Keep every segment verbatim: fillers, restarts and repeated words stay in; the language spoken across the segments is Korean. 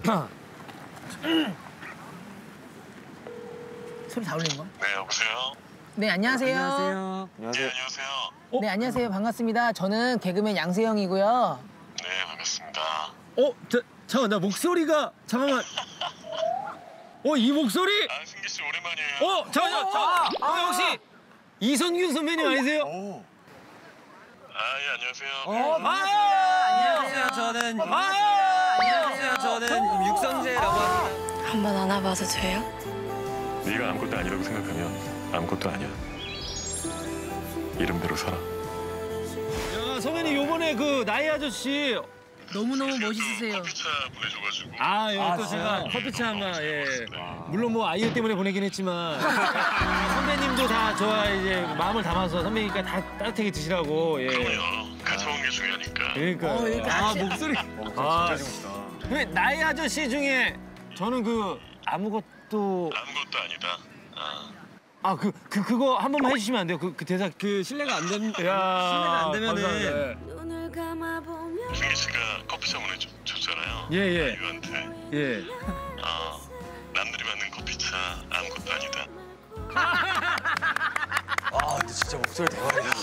소리 다 울리는 거야? 네, 여보세요? 네, 안녕하세요. 안녕하세요. 네, 안녕하세요. 어? 네, 안녕하세요. 반갑습니다. 저는 개그맨 양세형이고요. 네, 반갑습니다. 어, 저, 잠깐 나 목소리가 잠깐만. 어, 이 목소리? 아, 승기 씨 오랜만이에요. 어, 잠깐만, 잠깐. 어, 혹시 이선균 선배님 아니세요? 오. 아, 예, 안녕하세요. 어, 네. 안녕하세요. 저는 아, 안녕하세요. 저는 육성재라고 합니다. 한번 안아봐도 돼요? 네가 아무것도 아니라고 생각하면 아무것도 아니야. 이름대로 살아. 야, 선배님 요번에 그 나이 아저씨 너무너무 멋있으세요. 커피차 보내줘가지고. 아, 여기 아, 또 제가 진짜요? 커피차 하나, 예. 물론 뭐 아이유 때문에 보내긴 했지만 선배님도 다 저와 이제 마음을 담아서 선배니까 다 따뜻하게 드시라고, 예. 그럼요. 같이 먹는 게 중요하니까. 그러니까. 어, 이렇게 아, 아시- 목소리. 아, 진짜 멋있다. 왜 나이 아저씨 중에 저는 그 아무것도 아무것도 아니다. 아, 아, 그, 그, 그거 한 번만 해주시면 안 돼요? 그, 그 대사. 그 신뢰가 안 됩니다. 야, 신뢰가 안 되면은 감사합니다. 눈을 감아보면 승기 씨가 커피차 보내줬잖아요. 예, 예. 아이유한테. 예. 아, 남들이 만든 커피차 아무것도 아니다. 아 근데 진짜 목소리 대박이다.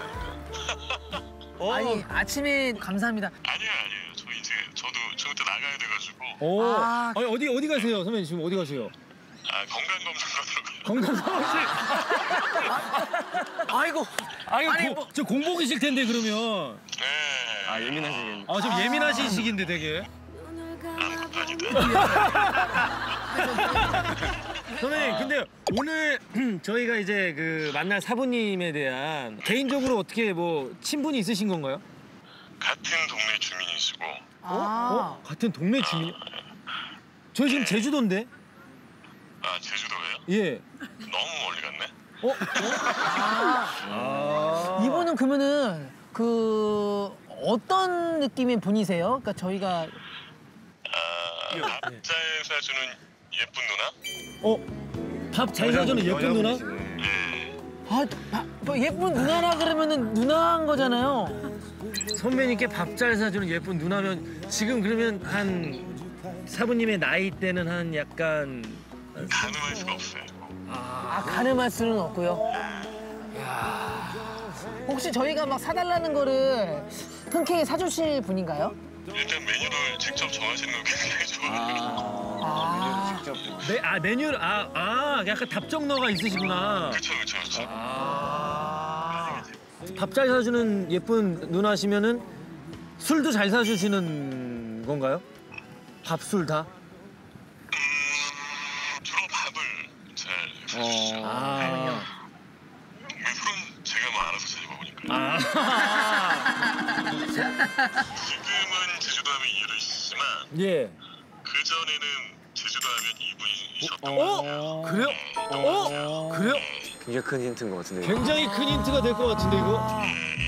어. 아니, 아침에 감사합니다. 아니에요, 아니에요. 저 이제 저도 저 그때 나가야 돼가지고. 오. 아. 아니, 어디, 어디 가세요? 선배님 지금 어디 가세요? 아, 건강검진 가더라고요. 건강검진. 아이고. 아니, 아니, 고, 뭐- 저 공복이실 텐데, 그러면. 네. 아 예민하시긴. 아, 좀 예민하신 시기인데 되게. 눈을 아무것도 아니다. 선배님, 근데 오늘 저희가 이제 그 만날 사부님에 대한 개인적으로 어떻게 뭐 친분이 있으신 건가요? 같은 동네 주민이시고. 아. 어? 같은 동네 주민? 저희 지금 제주도인데? 아, 제주도예요? 예. 너무 멀리 갔네. 어? 아. 이분은 그러면은 그 어떤 느낌의 분이세요? 그러니까 저희가 아, 밥잘 사주는 예쁜 누나? 어? 밥 잘 사주는 예쁜 누나? 아, 바- 뭐 예쁜 누나라 그러면은 누나인 거잖아요. 선배님께 밥 잘 사주는 예쁜 누나면 지금 그러면 한 사부님의 나이 때는 한 약간 가늠할 수가 없어요. 아, 가늠할 수는 없고요. 이야. 혹시 저희가 막 사달라는 거를 흔쾌히 사주실 분인가요? 일단 메뉴를 직접 정하시는 거 굉장히 좋아요. 아, 메, 아 메뉴를 아, 아 약간 답정너가 있으시구나. 그쵸, 그쵸, 그쵸. 아. 밥 잘 사주는 예쁜 누나시면은 술도 잘 사주시는 건가요? 밥 술 다? 음, 주로 밥을 잘 사주시죠. 아. 왜 술은 제가 뭐 알아서 잘 먹으니까. 아. 지금은 제주도 하면 이해하시지만 예. 그전에는 제주도 하면 이분이셨던 어? 그래요? 어? 그래요? 굉장히 큰 힌트인 것 같은데. 굉장히 큰 힌트가 될 것 같은데 이거.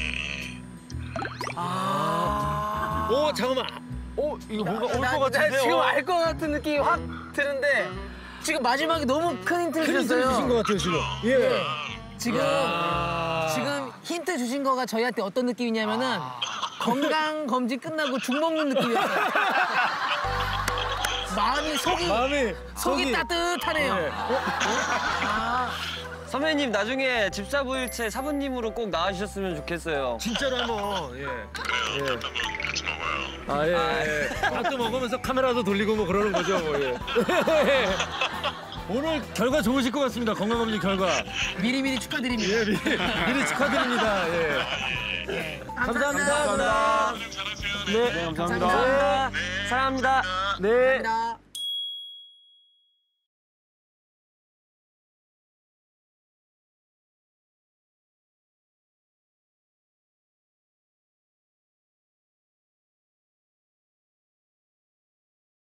아. 오 잠깐만. 오 이거 뭔가 올 나- 것 나 같은데요. 지금 알 것 같은 느낌이 확 드는데 지금 마지막에 너무 큰 힌트를 큰 힌트를 주셨어요. 주신 것 같아요 지금. 예. 지금 아. 지금 힌트 주신 거가 저희한테 어떤 느낌이냐면은 건강 검진 끝나고 죽 먹는 느낌이었어요. 마음이 속이 마음이 속이 따뜻하네요. 예. 선배님 나중에 집사부일체 사부님으로 꼭 나와주셨으면 좋겠어요. 진짜로 한번. 예. 그래요. 예. 한번 같이 먹어요. 아 예. 예. 밥도 먹으면서 카메라도 돌리고 뭐 그러는 거죠 뭐. 예. 오늘 결과 좋으실 것 같습니다. 건강검진 결과. 미리미리 축하드립니다. 예, 미리, 미리 축하드립니다. 예. 감사합니다. 감사합니다. 고생 잘하세요. 네, 감사합니다. 사랑합니다. 네. 감사합니다.